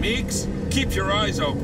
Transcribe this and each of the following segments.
Meeks, keep your eyes open.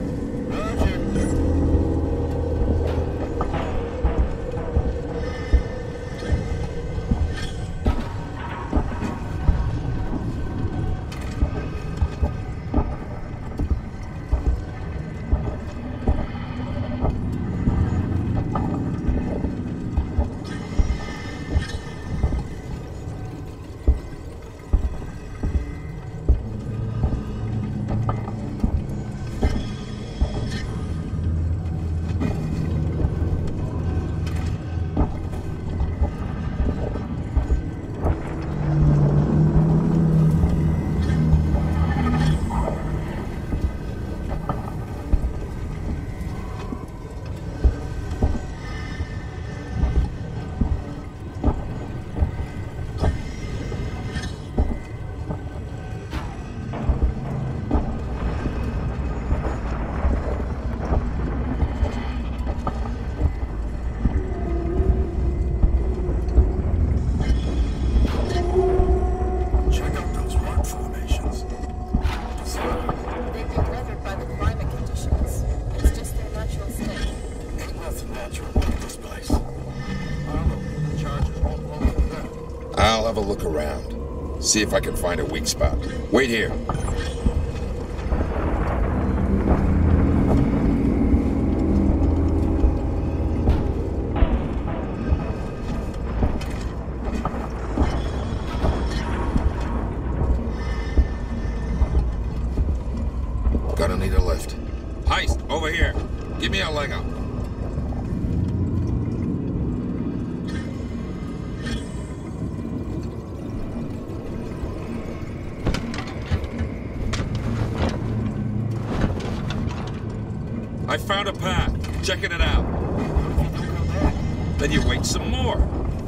I'll have a look around. See if I can find a weak spot. Wait here. Gonna need a lift. Heist, over here. Give me a leg up. I found a path. Checking it out. Then you wait some more.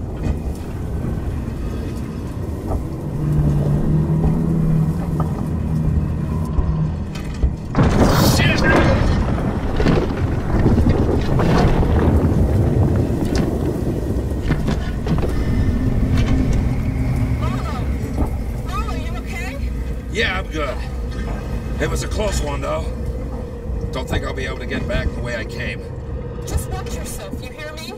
Shit! Marlo, you okay? Yeah, I'm good. It was a close one, though. Don't think I'll be able to get back the way I came. Just watch yourself, you hear me?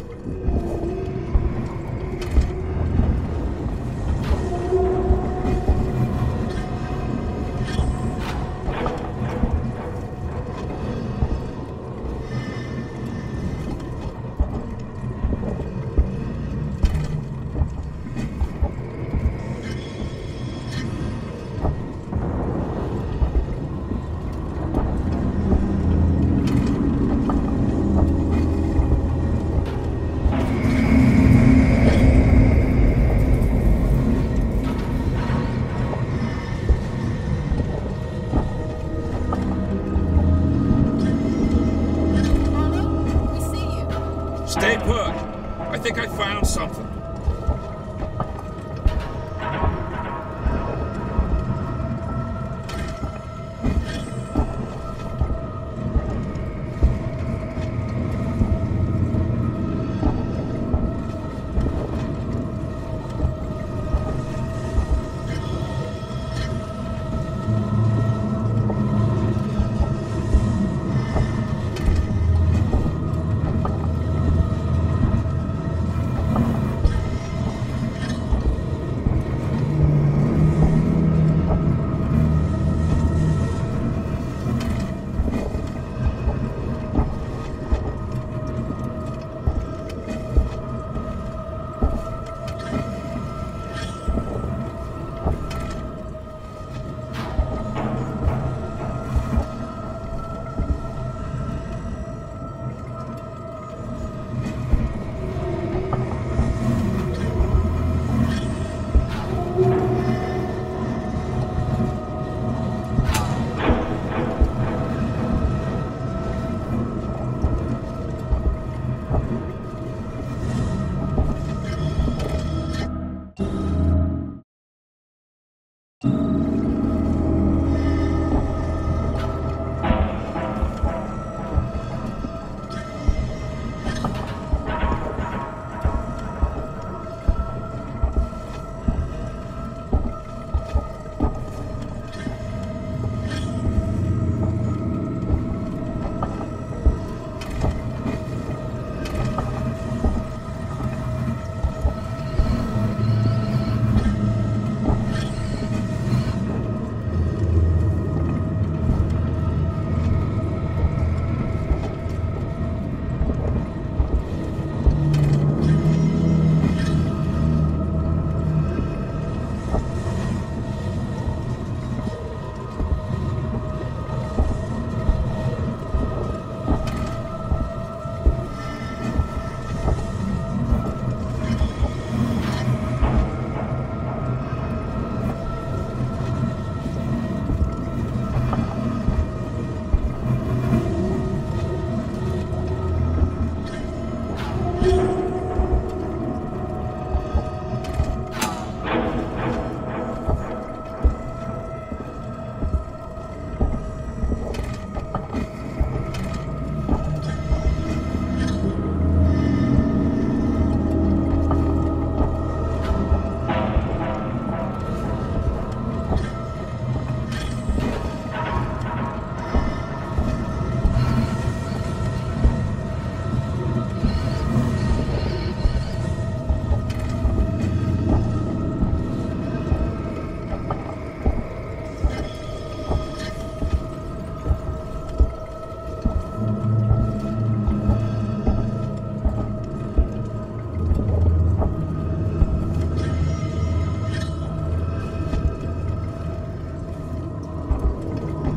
Stay put. I think I found something.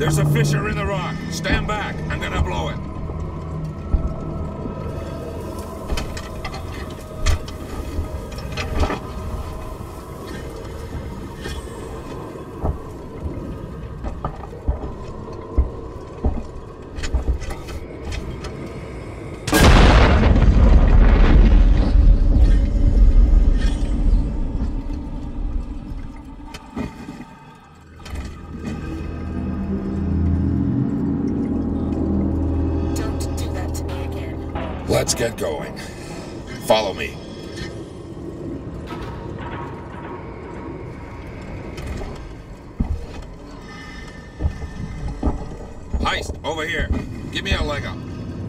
There's a fissure in the rock. Stand back. I'm gonna blow it. Let's get going. Follow me. Heist, over here. Give me a leg up.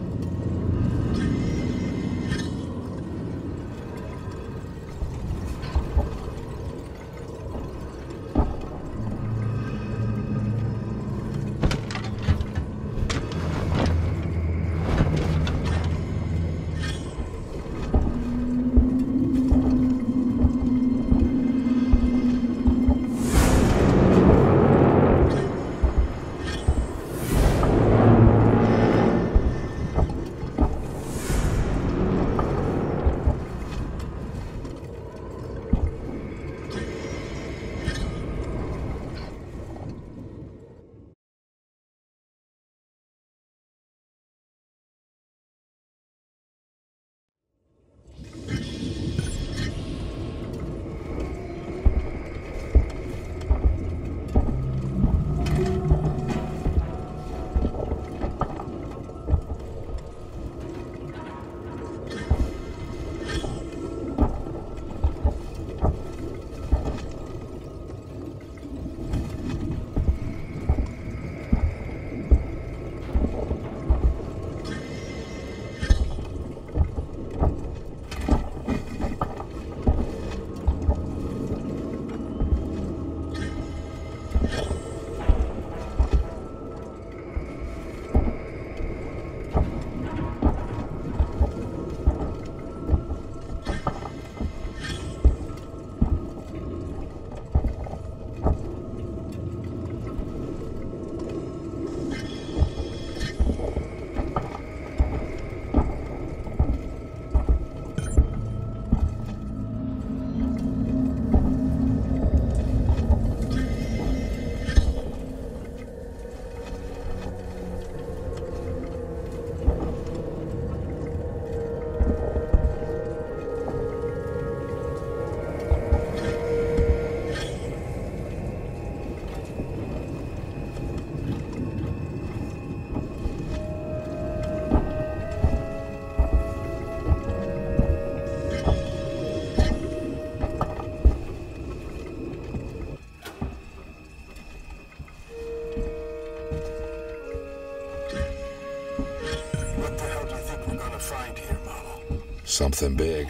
Something big.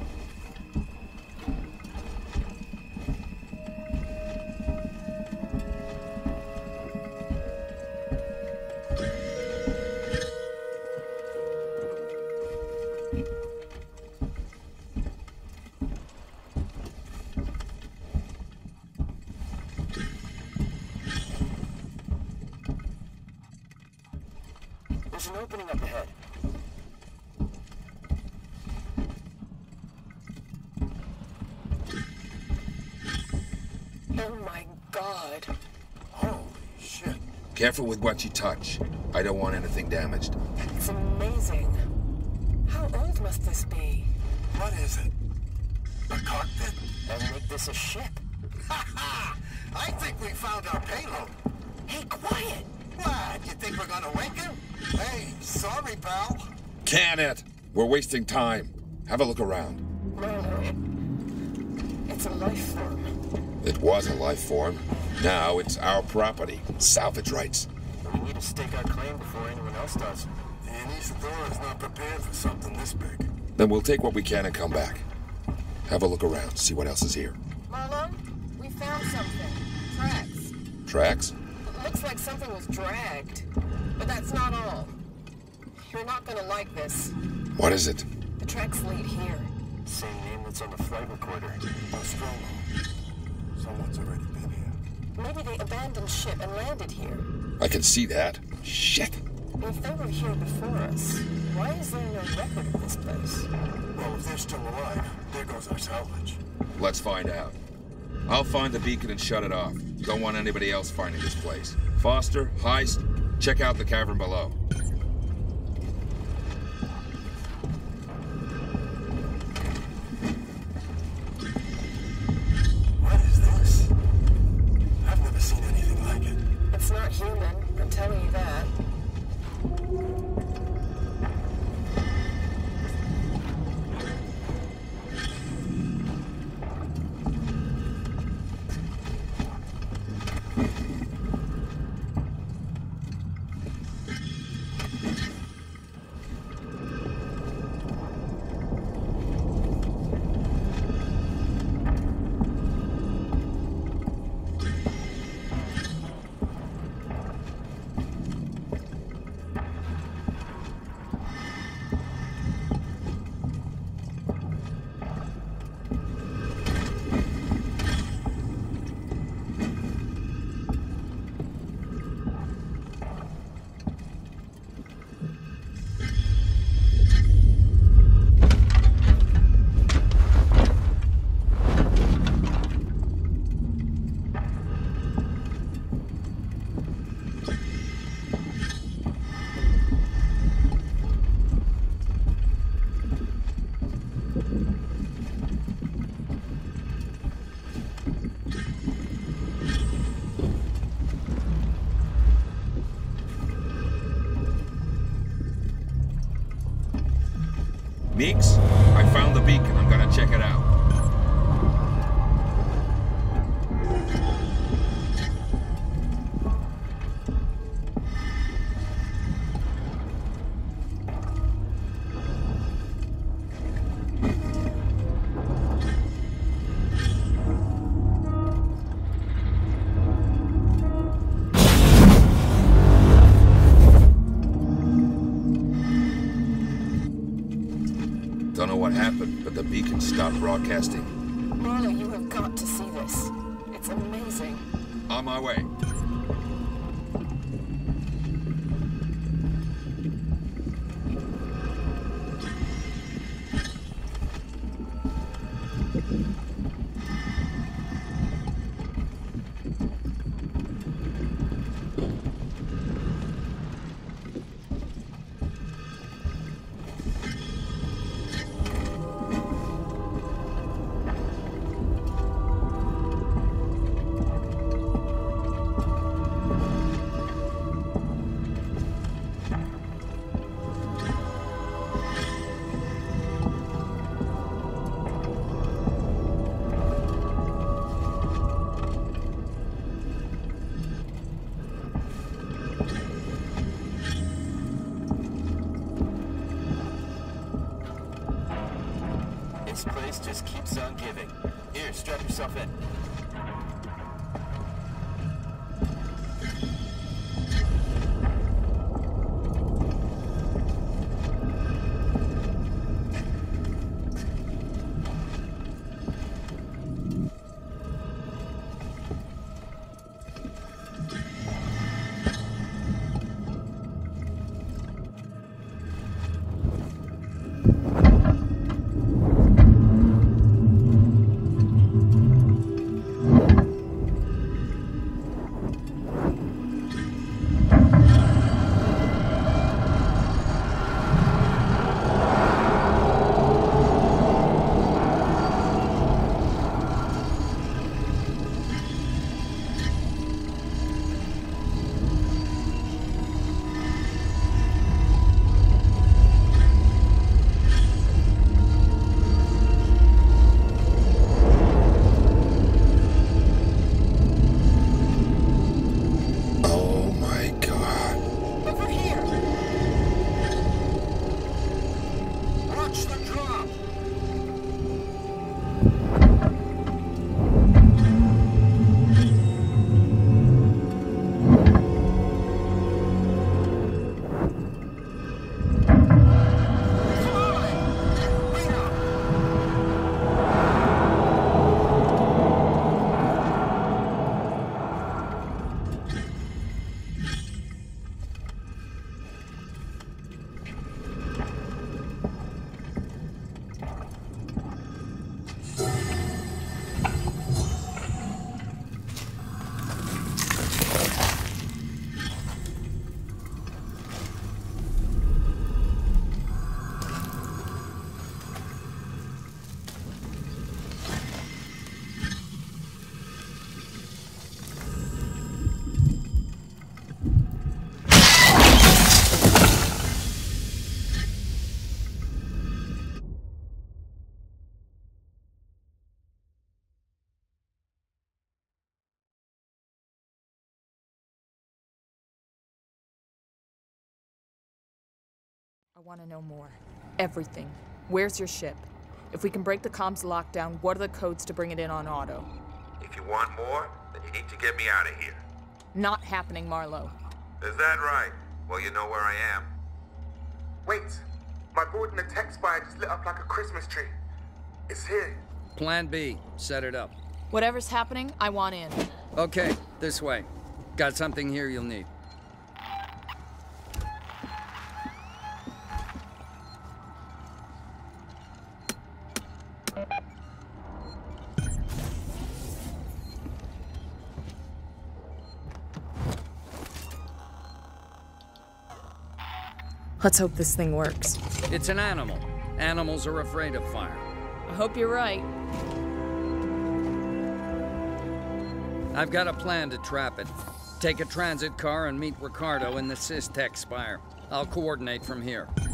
There's an opening up ahead. Oh my God. Holy shit. Careful with what you touch. I don't want anything damaged. It's amazing. How old must this be? What is it? A cockpit? And make this a ship. Ha ha! I think we found our payload. Hey, quiet! What? You think we're gonna wake him? Hey, sorry, pal. Can it? We're wasting time. Have a look around. No, it's a life form. It was a life form. Now it's our property. Salvage rights. We need to stake our claim before anyone else does. And Isadora's not prepared for something this big. Then we'll take what we can and come back. Have a look around, see what else is here. Marlon, we found something. Tracks. Tracks? Looks like something was dragged. But that's not all. You're not gonna like this. What is it? The tracks lead here. Same name that's on the flight recorder. Nostromo. Someone's already been here. Maybe they abandoned ship and landed here. I can see that. Shit. If they were here before us, why is there no record of this place? Well, if they're still alive, there goes our salvage. Let's find out. I'll find the beacon and shut it off. Don't want anybody else finding this place. Foster, Heist, check out the cavern below. What is this? I've never seen anything like it. It's not human, I'm telling you that. Meeks, I found the beacon. I'm gonna check it out. Don't know what happened, but the beacon stopped broadcasting. Marlowe, you have got to see this. It's amazing. On my way. This place just keeps on giving. Here, strap yourself in. I want to know more. Everything. Where's your ship? If we can break the comms lockdown, what are the codes to bring it in on auto? If you want more, then you need to get me out of here. Not happening, Marlowe. Is that right? Well, you know where I am. Wait, my board in the tech spire just lit up like a Christmas tree. It's here. Plan B. Set it up. Whatever's happening, I want in. Okay, this way. Got something here you'll need. Let's hope this thing works. It's an animal. Animals are afraid of fire. I hope you're right. I've got a plan to trap it. Take a transit car and meet Ricardo in the Systech Spire. I'll coordinate from here.